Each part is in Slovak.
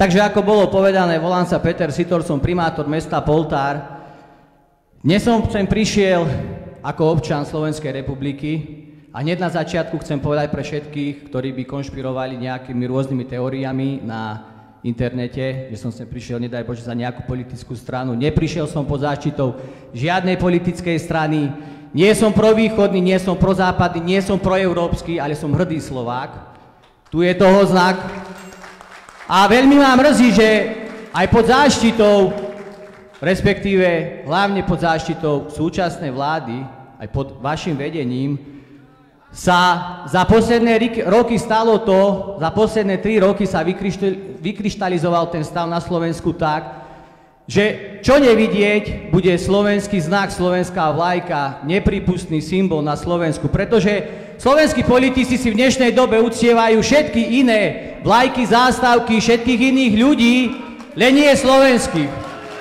Takže ako bolo povedané, volám sa Peter Sitor, som primátor mesta Poltár. Dnes som sem prišiel ako občan Slovenskej republiky a hneď na začiatku chcem povedať pre všetkých, ktorí by konšpirovali nejakými rôznymi teóriami na internete, že som sem prišiel, nedaj Bože, za nejakú politickú stranu. Neprišiel som pod záštitou žiadnej politickej strany, nie som provýchodný, nie som prozápadný, nie som proeurópsky, ale som hrdý Slovák. Tu je toho znak. A veľmi ma mrzí, že aj pod záštitou, respektíve hlavne pod záštitou súčasnej vlády, aj pod vašim vedením, sa za posledné roky stalo to, za posledné 3 roky sa vykryštalizoval ten stav na Slovensku tak, že čo nevidieť, bude slovenský znak, slovenská vlajka, nepripustný symbol na Slovensku, pretože slovenskí politici si v dnešnej dobe uctievajú všetky iné vlajky, zástavky, všetkých iných ľudí, len nie slovenských.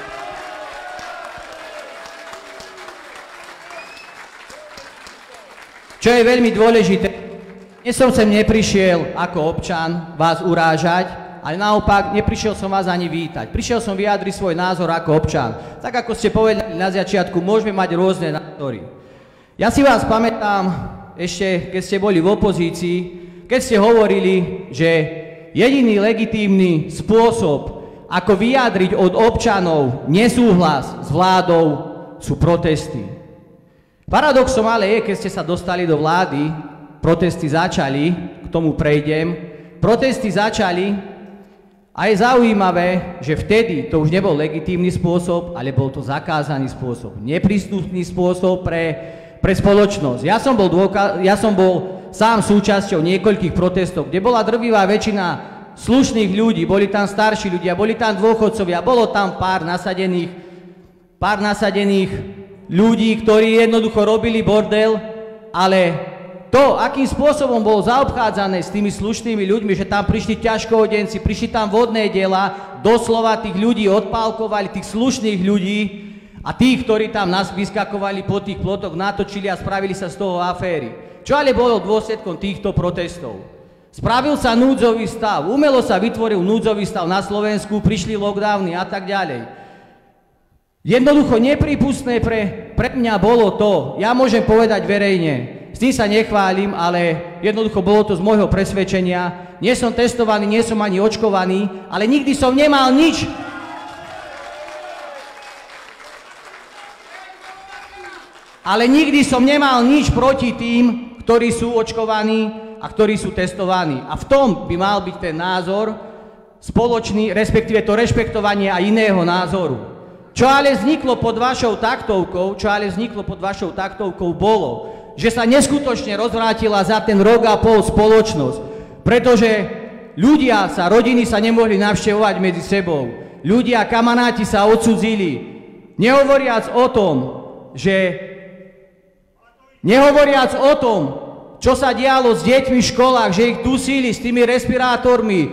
Čo je veľmi dôležité, dnes som sem neprišiel ako občan vás urážať, ale naopak neprišiel som vás ani vítať. Prišiel som vyjadriť svoj názor ako občan. Tak ako ste povedali na začiatku, môžeme mať rôzne názory. Ja si vás pamätám ešte, keď ste boli v opozícii, keď ste hovorili, že jediný legitímny spôsob, ako vyjadriť od občanov nesúhlas s vládou, sú protesty. Paradoxom ale je, keď ste sa dostali do vlády, protesty začali, k tomu prejdem, protesty začali a je zaujímavé, že vtedy to už nebol legitímny spôsob, ale bol to zakázaný spôsob, neprístupný spôsob pre spoločnosť. Ja som bol sám súčasťou niekoľkých protestov, kde bola drvivá väčšina slušných ľudí, boli tam starší ľudia, boli tam dôchodcovia, bolo tam pár nasadených ľudí, ktorí jednoducho robili bordel, ale to, akým spôsobom bolo zaobchádzané s tými slušnými ľuďmi, že tam prišli ťažkohodenci, prišli tam vodné diela, doslova tých ľudí odpálkovali, tých slušných ľudí a tých, ktorí tam nás vyskakovali po tých plotoch, natočili a spravili sa z toho aféry. Čo ale bolo dôsledkom týchto protestov? Spravil sa núdzový stav, umelo sa vytvoril núdzový stav na Slovensku, prišli lockdowny a tak ďalej. Jednoducho neprípustné pre mňa bolo to, ja môžem povedať verejne, s tým sa nechválim, ale jednoducho bolo to z môjho presvedčenia. Nie som testovaný, nie som ani očkovaný, ale nikdy som nemal nič. Ale nikdy som nemal nič proti tým, ktorí sú očkovaní a ktorí sú testovaní. A v tom by mal byť ten názor spoločný, respektíve to rešpektovanie aj iného názoru. Čo ale vzniklo pod vašou taktovkou bolo, že sa neskutočne rozvrátila za ten rok a pol spoločnosť, pretože rodiny sa nemohli navštevovať medzi sebou, ľudia, kamaráti sa odcudzili, nehovoriac o tom, čo sa dialo s deťmi v školách, že ich dusili s tými respirátormi,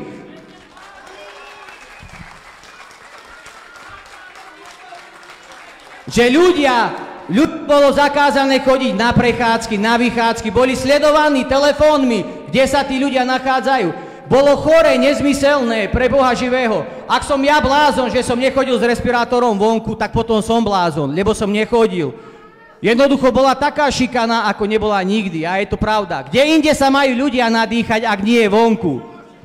že ľudia bolo zakázané chodiť na prechádzky, na vychádzky, boli sledovaní telefónmi, kde sa tí ľudia nachádzajú. Bolo chore, nezmyselné, pre Boha živého. Ak som ja blázon, že som nechodil s respirátorom vonku, tak potom som blázon, lebo som nechodil. Jednoducho bola taká šikana, ako nebola nikdy, a je to pravda. Kde inde sa majú ľudia nadýchať, ak nie vonku?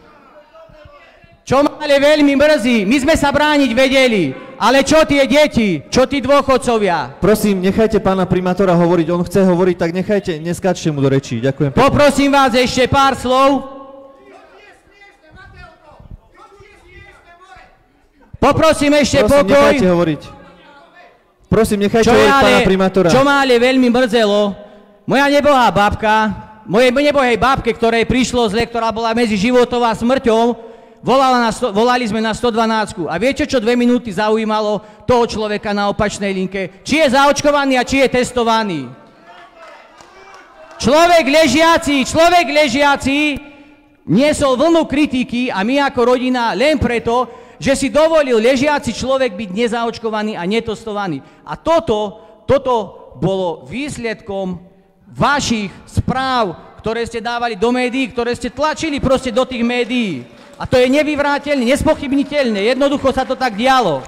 Čo ma ale veľmi mrzí, my sme sa brániť vedeli, ale čo tie deti, čo tí dôchodcovia? Prosím, nechajte pána primátora hovoriť, on chce hovoriť, tak nechajte, neskáčte mu do rečí, ďakujem pekne. Poprosím vás ešte pár slov. Poprosím ešte pokoj. Prosím, nechajte hovoriť. Prosím, nechajte hovoriť pána primátora. Čo ma ale veľmi mrzelo, moja nebohá babka, mojej nebohej babke, ktorej prišlo zle, ktorá bola medzi životom a smrťou, volali sme na 112. A viete, čo 2 minúty zaujímalo toho človeka na opačnej linke? Či je zaočkovaný a či je testovaný. Človek ležiaci niesol vlnu kritiky a my ako rodina len preto, že si dovolil ležiaci človek byť nezaočkovaný a netestovaný. A toto bolo výsledkom vašich správ, ktoré ste dávali do médií, ktoré ste tlačili proste do tých médií. A to je nevyvráteľné, nespochybniteľné. Jednoducho sa to tak dialo.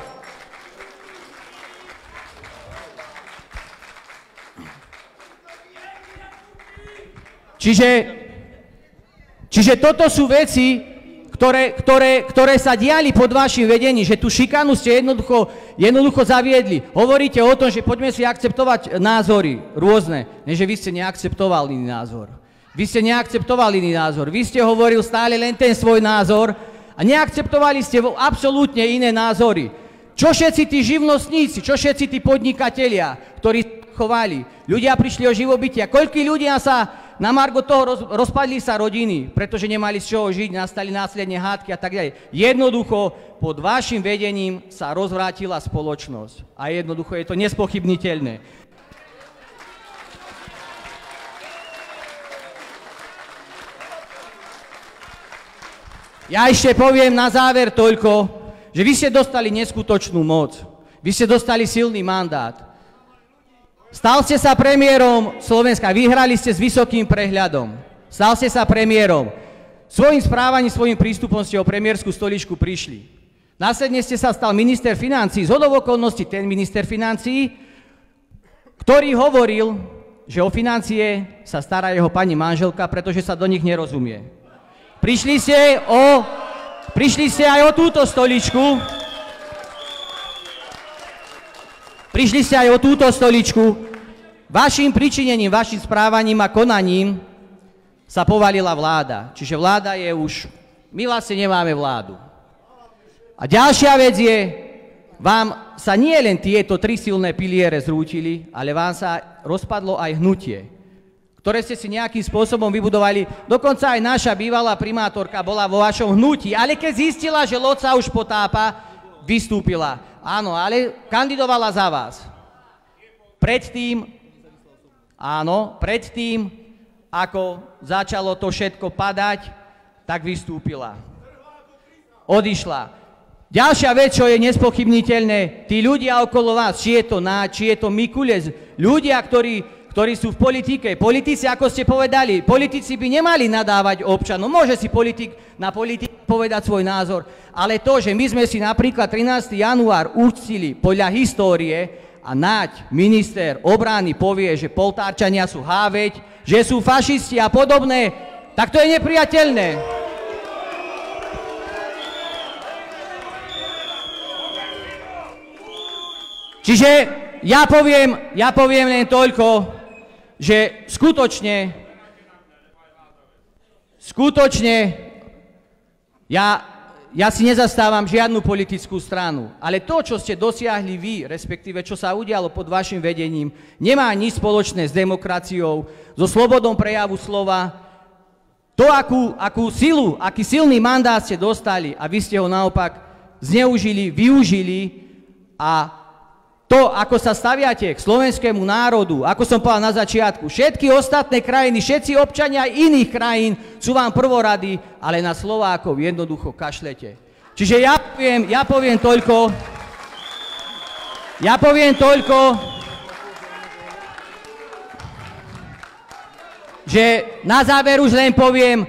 Čiže toto sú veci, ktoré sa diali pod vašim vedením, že tú šikanu ste jednoducho zaviedli. Hovoríte o tom, že poďme si akceptovať názory rôzne, než vy ste neakceptovali iný názor. Vy ste neakceptovali iný názor. Vy ste hovoril stále len ten svoj názor a neakceptovali ste absolútne iné názory. Čo všetci tí živnostníci, čo všetci tí podnikatelia, ktorí chovali, ľudia prišli o živobytia, koľkí ľudia sa na margo toho rozpadli sa rodiny, pretože nemali z čoho žiť, nastali následne hádky a tak ďalej. Jednoducho pod vašim vedením sa rozvrátila spoločnosť. A jednoducho je to nespochybniteľné. Ja ešte poviem na záver toľko, že vy ste dostali neskutočnú moc. Vy ste dostali silný mandát. Stal ste sa premiérom Slovenska, vyhrali ste s vysokým prehľadom. Stal ste sa premiérom. Svojím správaním, svojím prístupom ste o premiérskú stoličku prišli. Následne ste sa stal minister financií. Zhodou okolností ten minister financií, ktorý hovoril, že o financie sa stará jeho pani manželka, pretože sa do nich nerozumie. Prišli ste aj o túto stoličku. Prišli ste aj o túto stoličku. Vašim pričinením, vašim správaním a konaním sa povalila vláda. Čiže vláda je už... My vlastne nemáme vládu. A ďalšia vec je, vám sa nie len tieto tri silné piliere zrútili, ale vám sa rozpadlo aj hnutie, ktoré ste si nejakým spôsobom vybudovali. Dokonca aj naša bývalá primátorka bola vo vašom hnutí, ale keď zistila, že loď sa už potápa, vystúpila. Áno, ale kandidovala za vás. Predtým, ako začalo to všetko padať, tak vystúpila. Odišla. Ďalšia vec, čo je nespochybniteľné, tí ľudia okolo vás, či je to či je to Mikulec, ľudia, ktorí sú v politike. Politici, ako ste povedali, politici by nemali nadávať občanom. Môže si na politik povedať svoj názor, ale to, že my sme si napríklad 13. január uctili podľa histórie a Naď, minister obrany, povie, že Poltárčania sú háveť, že sú fašisti a podobné, tak to je nepriateľné. Čiže ja poviem len toľko, že skutočne ja si nezastávam žiadnu politickú stranu, ale to, čo ste dosiahli vy, respektíve čo sa udialo pod vašim vedením, nemá nič spoločné s demokraciou, so slobodou prejavu slova. To, aký silný mandát ste dostali a vy ste ho naopak zneužili, využili a to, ako sa staviate k slovenskému národu, ako som povedal na začiatku, všetky ostatné krajiny, všetci občania iných krajín sú vám prvorady, ale na Slovákov jednoducho kašlete. Čiže ja poviem toľko, že na záver už len poviem,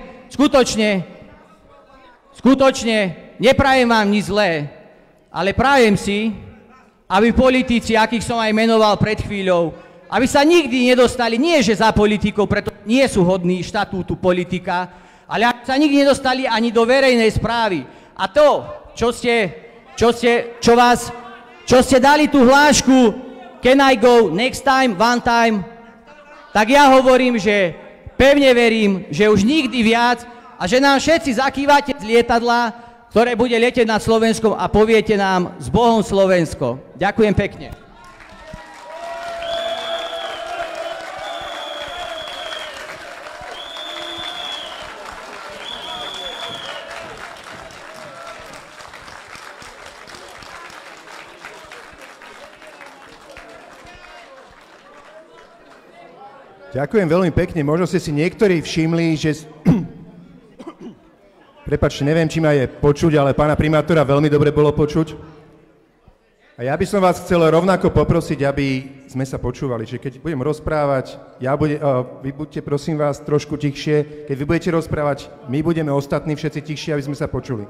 skutočne neprajem vám nič zlé, ale prajem si, aby politici, akých som aj menoval pred chvíľou, aby sa nikdy nedostali, nie že za politikou, preto nie sú hodní štatútu politika, ale aby sa nikdy nedostali ani do verejnej správy. A to, čo ste dali tú hlášku can I go next time, one time, tak ja hovorím, že pevne verím, že už nikdy viac a že nám všetci zakývate z lietadla, ktoré bude letieť nad Slovenskom a poviete nám s Bohom Slovensko. Ďakujem pekne. Ďakujem veľmi pekne. Možno ste si niektorí všimli, že... Prepáčte, neviem, či ma je počuť, ale pána primátora veľmi dobre bolo počuť. A ja by som vás chcel rovnako poprosiť, aby sme sa počúvali. Čiže keď budem rozprávať, vy buďte prosím vás trošku tichšie. Keď vy budete rozprávať, my budeme ostatní všetci tichšie, aby sme sa počuli.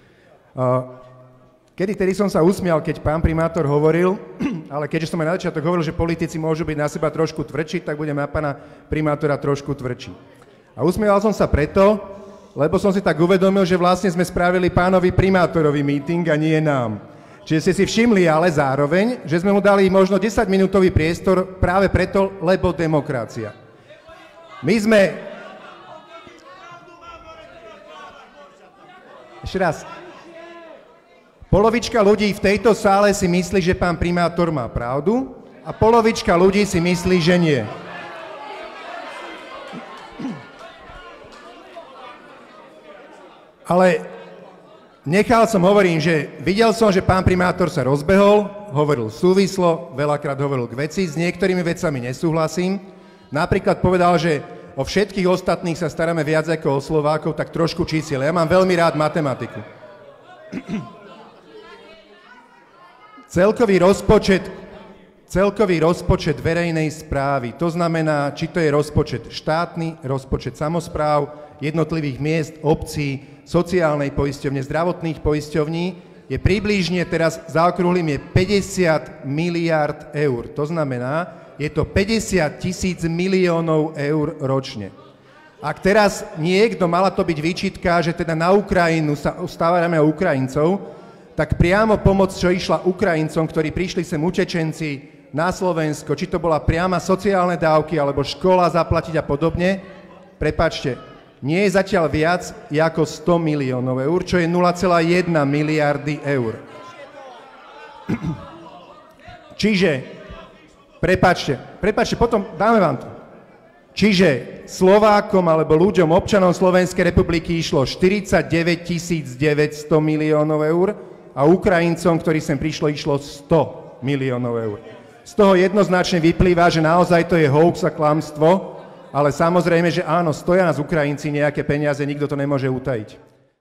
Tedy som sa usmial, keď pán primátor hovoril, ale keďže som aj na začiatok hovoril, že politici môžu byť na seba trošku tvrdší, tak budem na pána primátora trošku tvrdší. A usmieval som sa preto, lebo som si tak uvedomil, že vlastne sme spravili pánovi primátorovi meeting a nie nám. Čiže ste si všimli ale zároveň, že sme mu dali možno 10-minútový priestor práve preto, lebo demokracia. My sme... Ešte raz. Polovička ľudí v tejto sále si myslí, že pán primátor má pravdu a polovička ľudí si myslí, že nie. Ale hovorím, že videl som, že pán primátor sa rozbehol, hovoril súvislo, veľakrát hovoril k veci, s niektorými vecami nesúhlasím. Napríklad povedal, že o všetkých ostatných sa staráme viac ako o Slovákov, tak trošku čísiel. Ja mám veľmi rád matematiku. Celkový rozpočet verejnej správy, to znamená, či to je rozpočet štátny, rozpočet samospráv, jednotlivých miest, obcí, sociálnej poisťovne, zdravotných poisťovní, je približne teraz zaokrúhlim je 50 miliárd eur. To znamená, je to 50 000 miliónov eur ročne. Ak teraz mala to byť výčitka, že teda na Ukrajinu sa stávame o Ukrajincov, tak priamo pomoc, čo išla Ukrajincom, ktorí prišli sem utečenci na Slovensko, či to bola priama sociálne dávky, alebo škola zaplatiť a podobne, prepáčte, nie je zatiaľ viac ako 100 miliónov eur, čo je 0,1 miliardy eur. Čiže, prepáčte, potom dáme vám to. Čiže Slovákom alebo ľuďom, občanom Slovenskej republiky išlo 49 900 miliónov eur a Ukrajincom, ktorí sem išlo 100 miliónov eur. Z toho jednoznačne vyplýva, že naozaj to je hoax a klamstvo, ale samozrejme, že áno, stoja nás Ukrajinci nejaké peniaze, nikto to nemôže utajiť.